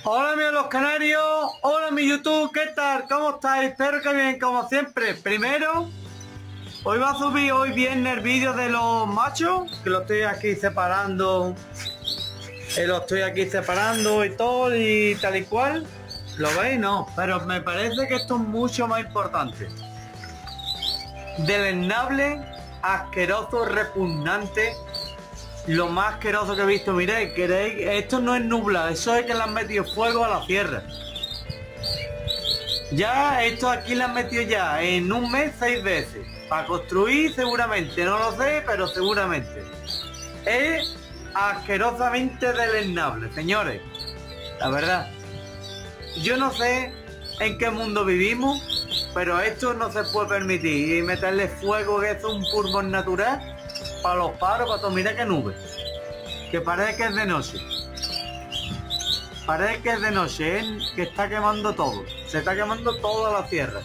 Hola amigos los canarios, hola mi YouTube, ¿qué tal? ¿Cómo estáis? Espero que bien, como siempre. Primero, hoy va a subir hoy viernes el vídeo de los machos, que lo estoy aquí separando. Y todo y tal y cual. ¿Lo veis? No, pero me parece que esto es mucho más importante. Deleznable, asqueroso, repugnante. Lo más asqueroso que he visto, miréis, esto no es nubla, eso es que le han metido fuego a la sierra. Ya, esto aquí le han metido ya en un mes 6 veces. Para construir seguramente, no lo sé, pero seguramente. Es asquerosamente deleznable, señores. La verdad. Yo no sé en qué mundo vivimos, pero esto no se puede permitir. Y meterle fuego, que es un pulmón natural. Para los paros, para todo, mira qué nube. Que parece que es de noche. Parece que es de noche, que está quemando todo. Se está quemando toda la sierra.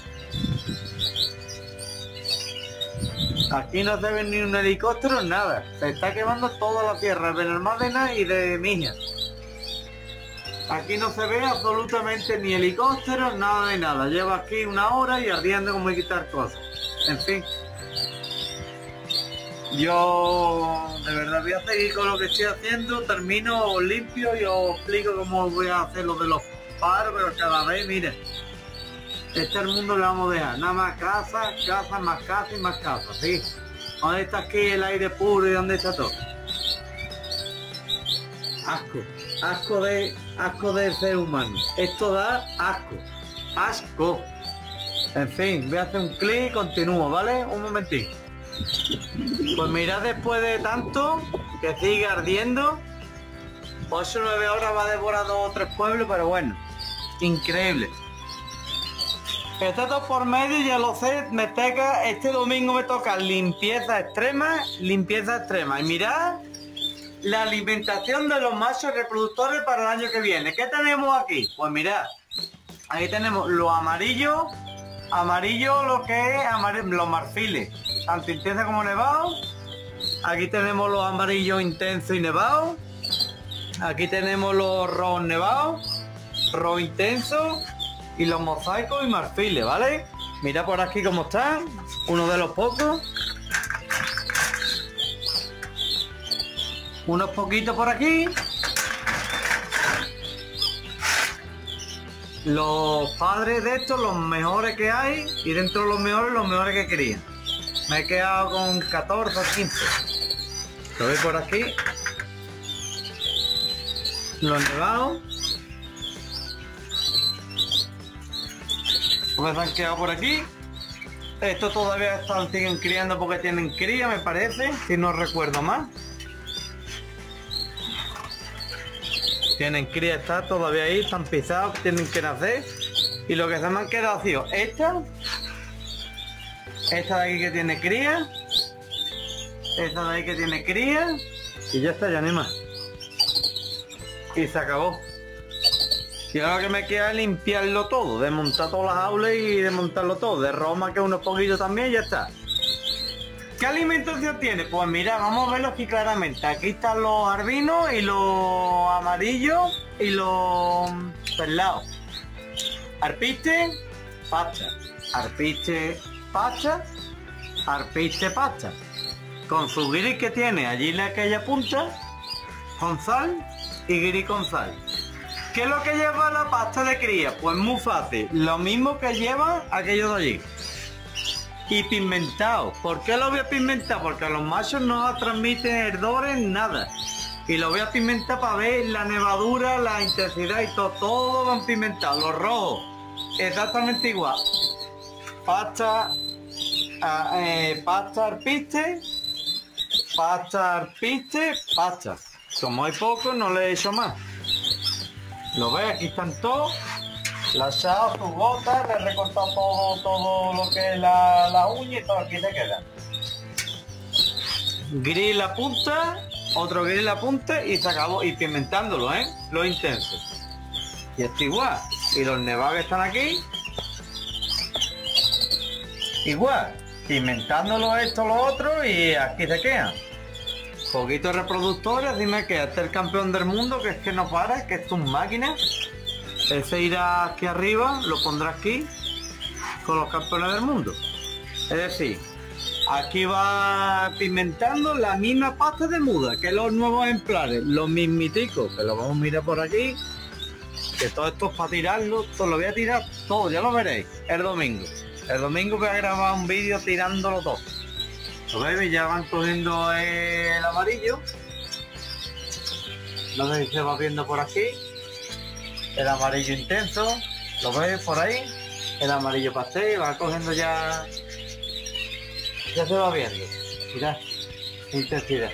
Aquí no se ve ni un helicóptero, nada. Se está quemando toda la sierra, de Benalmádena y de Mija. Aquí no se ve absolutamente ni helicóptero, nada de nada. Lleva aquí una hora y ardiendo como hay que quitar cosas. En fin. Yo de verdad voy a seguir con lo que estoy haciendo, termino limpio y os explico cómo voy a hacer lo de los paros, pero cada vez, miren, el mundo le vamos a dejar, nada más casa, más casa y más casa, ¿sí? ¿Dónde está aquí el aire puro y dónde está todo? Asco de ser humano, esto da asco. En fin, voy a hacer un clic y continúo, ¿vale? Un momentito. Pues mirad, después de tanto que sigue ardiendo, 8 o 9 horas va a devorar 2 o 3 pueblos, pero bueno, increíble. Está todo por medio, ya lo sé, este domingo me toca limpieza extrema. Y mirad la alimentación de los machos reproductores para el año que viene. ¿Qué tenemos aquí? Pues mirad, ahí tenemos los amarillos, lo que es los marfiles, tanto intenso como nevado. Aquí tenemos los amarillos intensos y nevados. Aquí tenemos los rojos nevados, rojo intenso y los mosaicos y marfiles, ¿vale? Mira por aquí cómo están, uno de los pocos. Unos poquitos por aquí. Los padres de estos, los mejores que hay, y dentro de los mejores que crían. Me he quedado con 14 o 15. Lo veis por aquí. Los nevados. Pues se han quedado por aquí. Estos todavía siguen criando porque tienen cría, me parece, si no recuerdo mal. Tienen cría, está todavía ahí, están pisados, tienen que nacer. Y lo que se me han quedado ha sido esta de aquí que tiene cría, esta de ahí que tiene cría, y ya está, ya ni más. Y se acabó. Y ahora que me queda limpiarlo todo, desmontar todas las aulas y desmontarlo todo, de Roma que unos poquitos también, y ya está. ¿Qué alimentación tiene? Pues mira, vamos a verlo aquí claramente. Aquí están los albinos y los amarillos y los perlados. Arpiste, pasta. Arpiste, pasta. Arpiste, pasta. Con su gris que tiene allí en aquella punta, con sal y gris con sal. ¿Qué es lo que lleva la pasta de cría? Pues muy fácil, lo mismo que lleva aquello de allí. Y pigmentado. ¿Por qué lo voy a pigmentar? Porque a los machos no transmiten herdores, nada. Y lo voy a pigmentar para ver la nevadura, la intensidad y todo van pigmentado. Los rojos, exactamente igual. Pasta arpiste, pasta. Como hay poco, no le he hecho más. Lo veis, aquí están todos. La echado sus botas, le he recortado todo lo que es la uña y todo aquí se queda. Gris la punta, otro gris la punta y se acabó. Y pimentándolo, lo intenso. Y esto igual. Y los nevados que están aquí, igual. Pimentándolo esto, lo otro y aquí se quedan. Poquitos reproductores, dime que este es el campeón del mundo, que es que no para, que es un máquina. ese irá aquí arriba, lo pondrá aquí con los campeones del mundo. Es decir, aquí va pigmentando la misma pasta de muda que los nuevos ejemplares, los mismiticos, que lo vamos a mirar por aquí, que todo esto es para tirarlo, todo lo voy a tirar todo, ya lo veréis el domingo. El domingo voy a grabar un vídeo tirándolo todo. ¿Lo veis? Ya van cogiendo el amarillo. ¿Lo veis? Se va viendo por aquí. El amarillo intenso. ¿Lo veis por ahí? El amarillo pastel va cogiendo ya. Ya se va viendo. Mirad. Intensidad.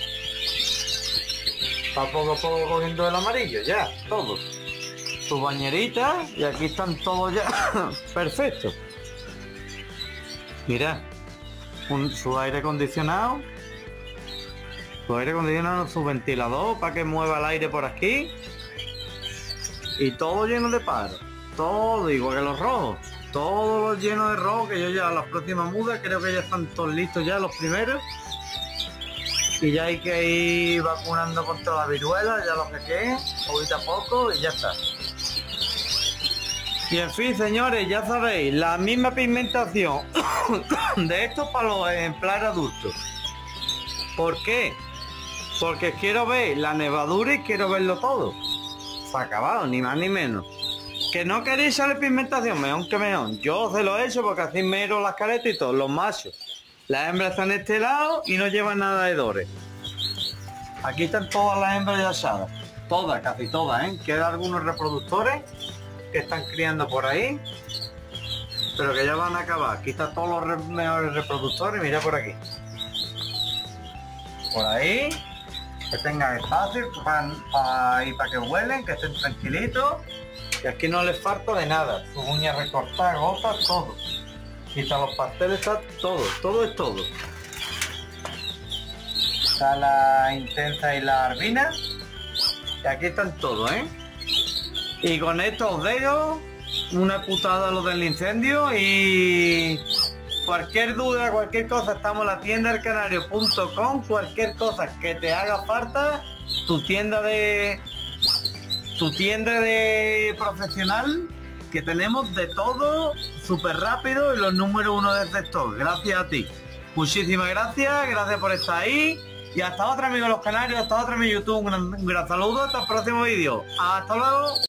Va poco a poco cogiendo el amarillo. Ya, todo. Su bañerita. Y aquí están todos ya. Perfecto. Mirad. Su aire acondicionado, su ventilador para que mueva el aire por aquí y todo lleno de paros, todo igual que los rojos, todos los llenos de rojo, que yo ya las próximas mudas creo que ya están todos listos ya los primeros y ya hay que ir vacunando contra la viruela, ya lo que quede, poquito a poco y ya está. Y en fin, señores, ya sabéis, la misma pigmentación de estos para los ejemplares adultos. ¿Por qué? Porque quiero ver la nevadura y quiero verlo todo. Se ha acabado, ni más ni menos. Que no queréis echarle pigmentación, mejor que mejor. Yo se lo he hecho porque así miro las caretas y todo, los machos. Las hembras están de este lado y no llevan nada de dores. Aquí están todas las hembras ya echadas. Todas, casi todas, ¿eh? Quedan algunos reproductores que están criando por ahí, pero que ya van a acabar. Aquí están todos los mejores reproductores, mira por aquí. Por ahí, que tengan espacio para que huelen, que estén tranquilitos. Y aquí no les falta de nada. Sus uñas recortadas, gotas, todo. Aquí están los pasteles, está todo, todo es todo. Está la intensa y la arbina. Y aquí están todos, ¿eh? Y con esto os dejo una putada lo del incendio y cualquier duda, cualquier cosa, estamos en la tienda elcanario.com, cualquier cosa que te haga falta, tu tienda de profesional, que tenemos de todo, súper rápido y los número 1 del sector. Gracias a ti. Muchísimas gracias, gracias por estar ahí. Y hasta otra, amigos los canarios, hasta otra, mi YouTube. Un gran saludo, hasta el próximo vídeo. Hasta luego.